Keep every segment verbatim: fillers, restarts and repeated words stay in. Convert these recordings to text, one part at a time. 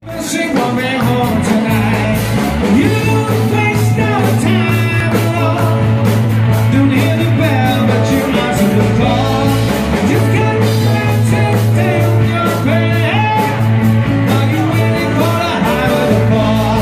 She won't be home tonight. You waste no time at all. Don't hear the bell, but you answer the call. Just got to take down your bed. Are you waiting for the high of the ball?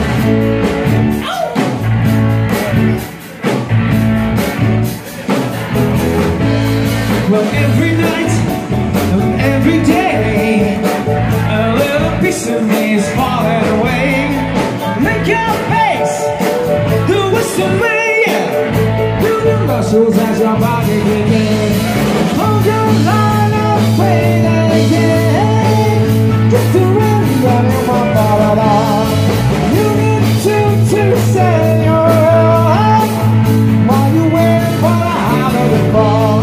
Well, every night, every day, a little piece of me is falling away. Make your face, the whistle man. Do the muscles as your body begins. Hold your line up, play that again. Just a rhythm running one ball at all. You need to, to send your heart while you waiting for the high of the ball.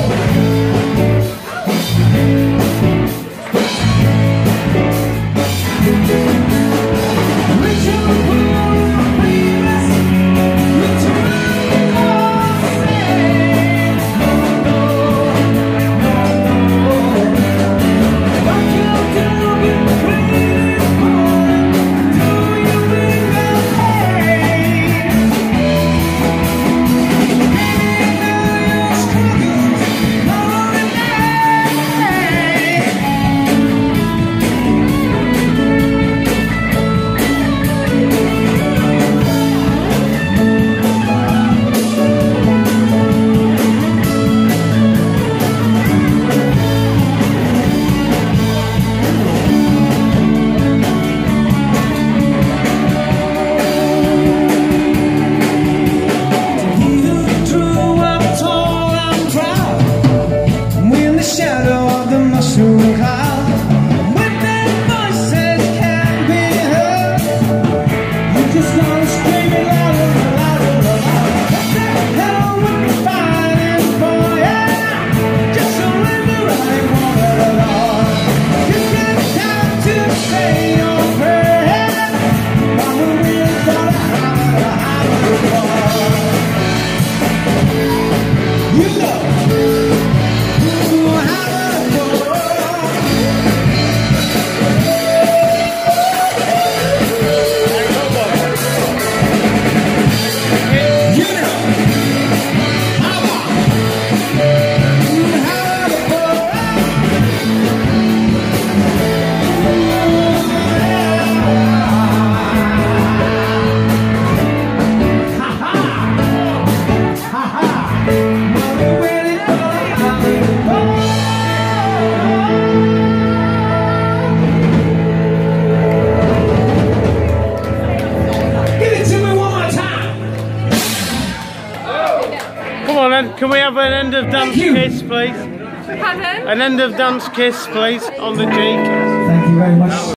Come on then, can we have an end of dance kiss, please? Pardon? An end of dance kiss, please, on the cheek. Thank you very much.